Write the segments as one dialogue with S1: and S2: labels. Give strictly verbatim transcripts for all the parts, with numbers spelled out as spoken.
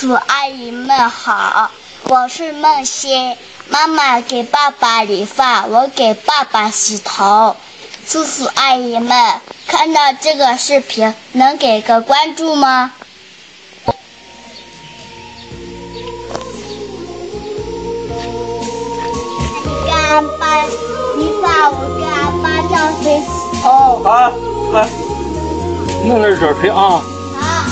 S1: 叔阿姨们好，我是梦欣。妈妈给爸爸理发，我给爸爸洗头。叔叔阿姨们，看到这个视频能给个关注吗？你给俺爸理发，我给俺爸浇水洗头。
S2: 好，来，弄点热水啊。
S1: 好。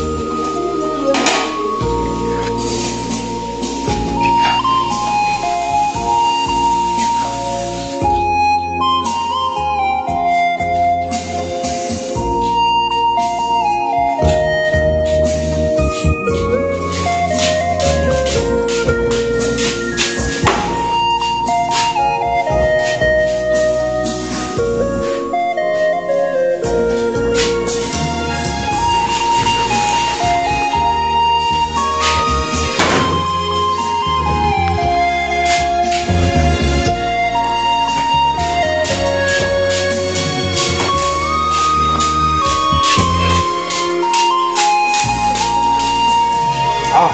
S2: 啊！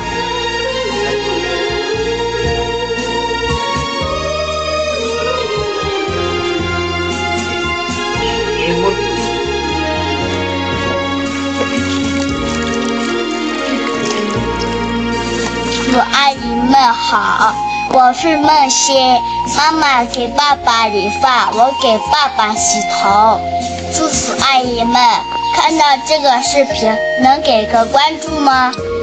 S1: 叔叔阿姨们好，我是梦欣。妈妈给爸爸理发，我给爸爸洗头。叔叔阿姨们，看到这个视频能给个关注吗？